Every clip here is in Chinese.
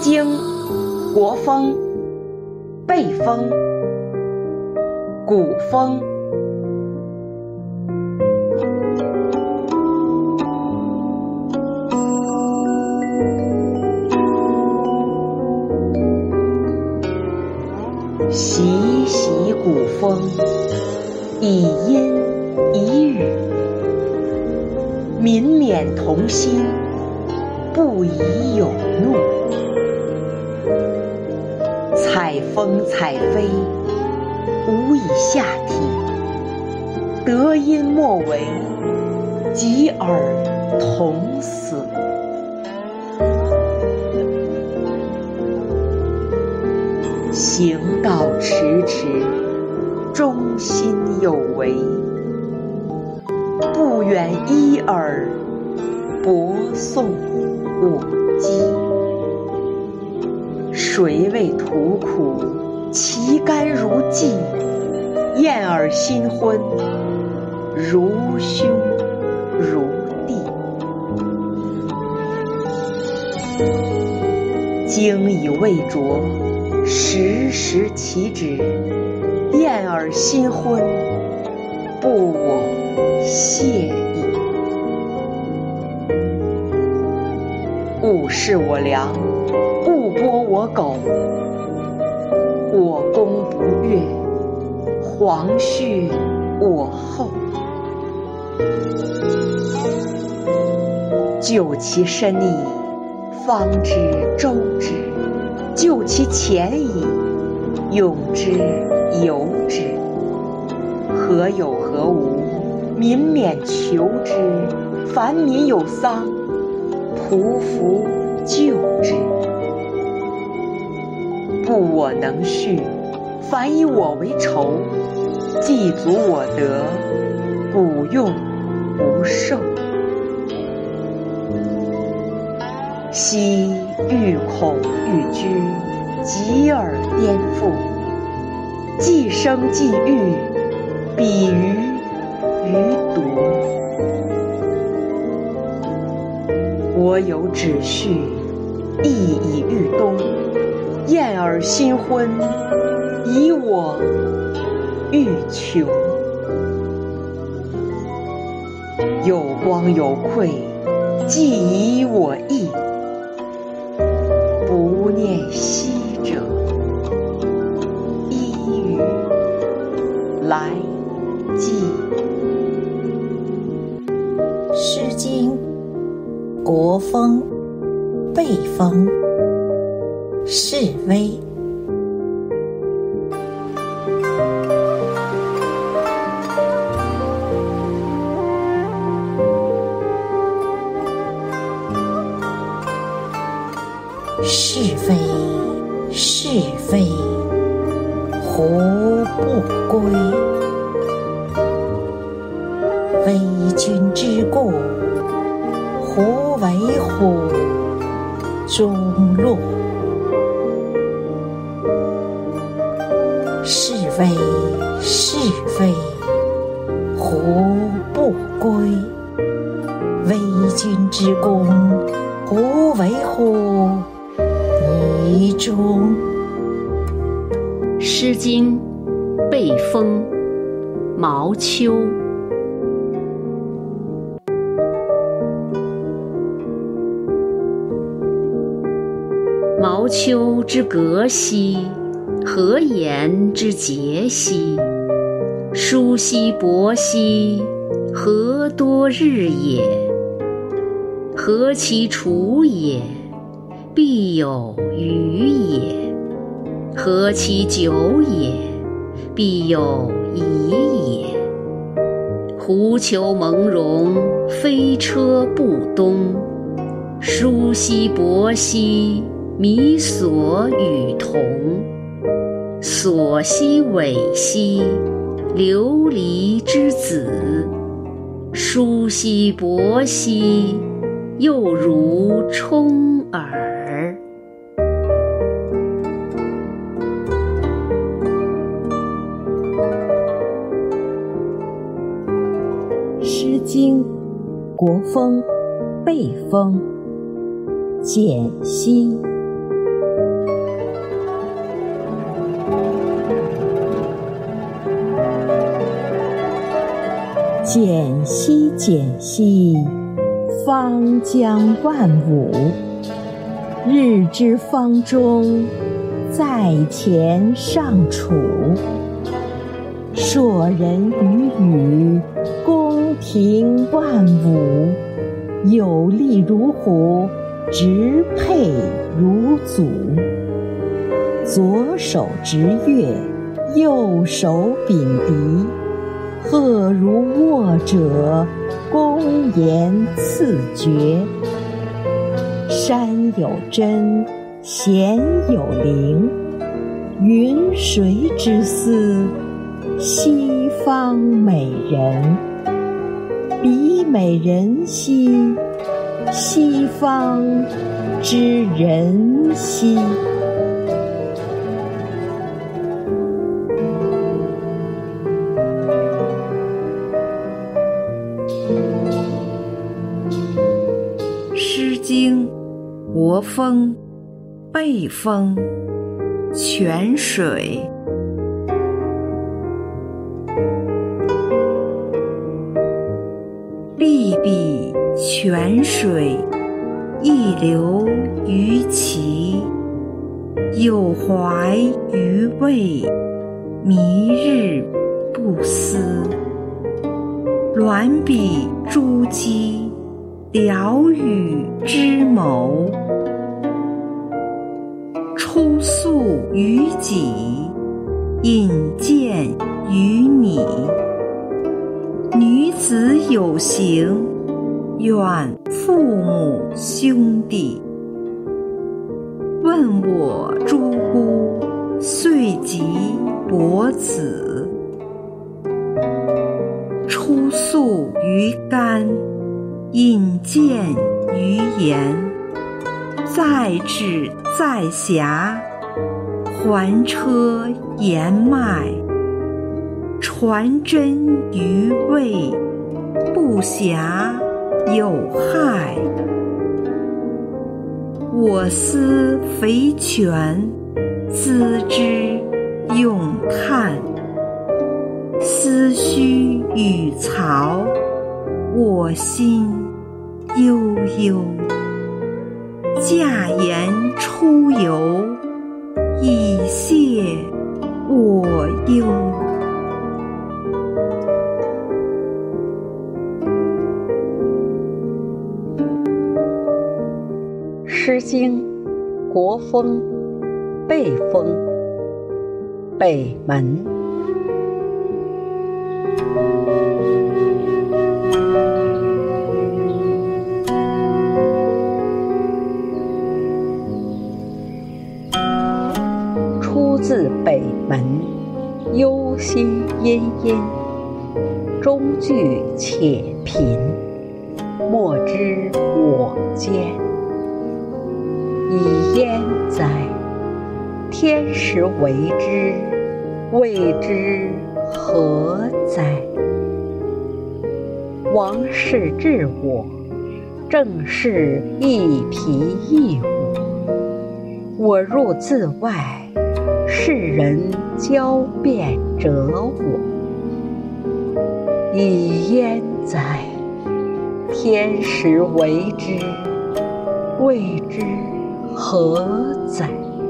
经》国风、背风、古风。习习古风，以音以语，民勉同心，不以有怒。采风采飞，无以下体，得音莫为，及尔同死。行道迟迟，忠心有为，不远依尔，博颂我讥。谁为途苦，其甘如鲫，燕尔新婚，如兄如弟。经已未着，时时其止，燕尔新婚，不我谢矣。勿视我良，勿剥我苟。我功不悦，皇恤我后。就其深矣，方知周之；就其浅矣，永之由之。何有何无，民免求之；凡民有丧，匍匐救之。不我能恤，凡以我为仇；既足我德，古用不受。昔欲恐欲居，及尔颠覆；既生既欲，比于毒。我有止序，亦以御冬；燕尔新婚，以我欲穷。有光有愧，既以我意；不念昔者，依于来计。 诗经国风、背风、示威。是非是非，胡不归？为君之故，胡为乎中落？是非是非，胡不归？为君之功，胡为乎泥中？ 诗经背风，毛秋。毛秋之革兮，何言之节兮？舒兮薄兮，何多日也？何其处也？必有余也。何其久也？必有夷也。狐裘蒙茸，飞车不东。舒兮薄兮，弥所与同。所兮尾兮，流离之子。舒兮薄兮，又如充耳。 诗经国风、背风、简兮。 简兮简兮，方将万物。日之方中，在前上处。硕人与宇，宫廷万舞。有力如虎，直佩如足。左手执月，右手秉笛。鹤如卧者，公言赐爵。山有真，弦有灵。云谁之思？西方美人。彼美人兮，西方之人兮。 诗经国风背风泉水。碧碧泉水，一流于其。有怀于未，弥日不思。鸾比珠玑，聊与之谋。出宿于己，引荐于你。女子有行，远父母兄弟。问我诸姑，遂及伯子。出宿于干，引荐于言。在指在辖，还车言迈。传真于卫，不暇有害。我思肥泉，资之咏叹。思绪与曹，我心悠悠。驾言出游，以谢我忧。 诗经国风背风北门。出自北门，忧心殷殷。中句且贫，莫知我间。以焉哉？天时为之，谓之何哉？王室治我，正是一疲一我。我入自外，世人交辩折我。以焉哉？天时为之，谓之何哉？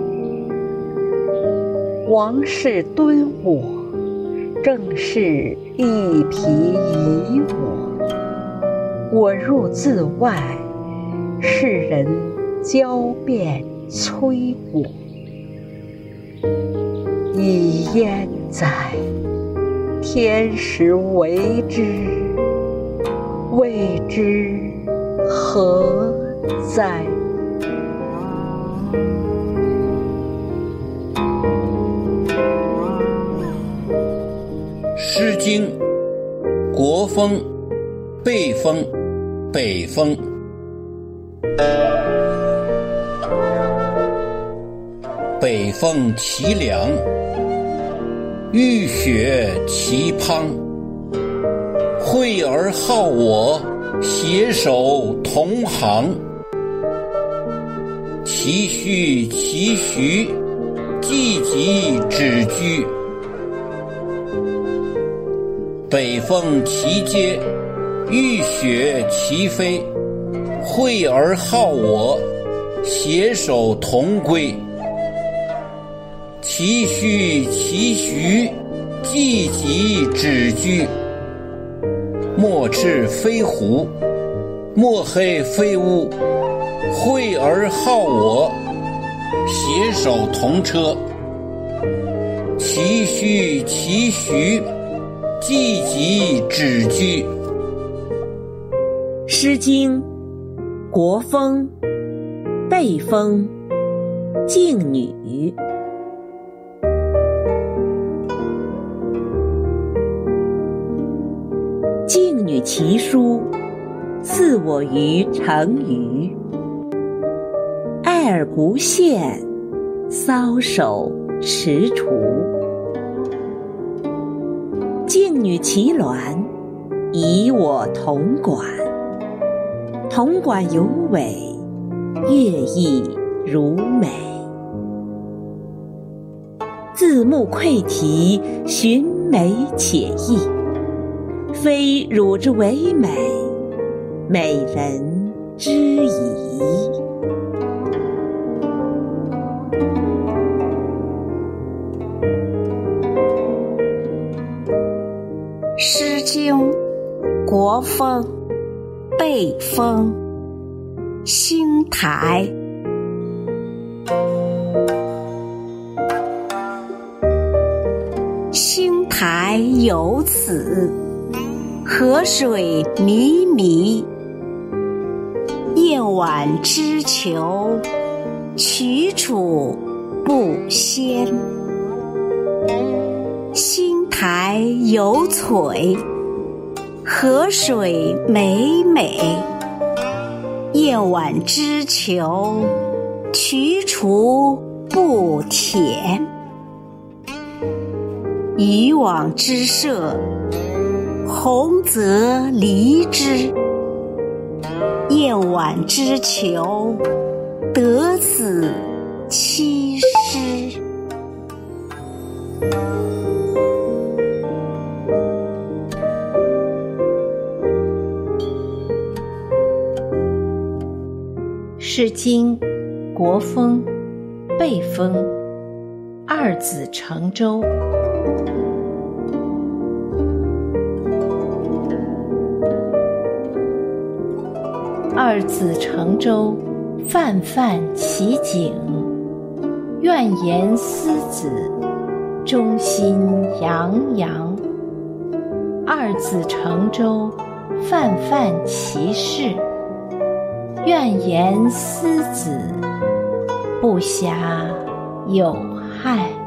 王室敦我，正是一疲一我。我入自外，世人交辩催我。以焉哉？天时为之，谓之何哉？ 诗经国风背风北风。北风其凉，浴血其滂。惠而好我，携手同行。其序其徐，季己止居。 北风其嗟，浴雪其飞。惠而好我，携手同归。其虚其徐，既疾止居。莫赤非胡，莫黑非乌。惠而好我，携手同车。其虚其徐，既疾止居。 诗经国风背风静女。静女其姝，似我于成鱼。爱而不见，搔首踟蹰。静女其鸾，以我同管。同管有尾，乐亦如美。自目窥题，寻美且异。非汝之为美，美人之矣。 诗经国风背风星台。星台有此，河水靡靡。夜晚之求，踟蹰不先。星台有璀，河水美美。夜晚之求，踟蹰不恬。渔网之设，鸿则离之。夜晚之求，得此栖诗。 诗经国风背风二子乘舟。二子乘舟，泛泛其景。愿言思子，忠心洋洋。二子乘舟，泛泛其事。愿言思子，不暇有害。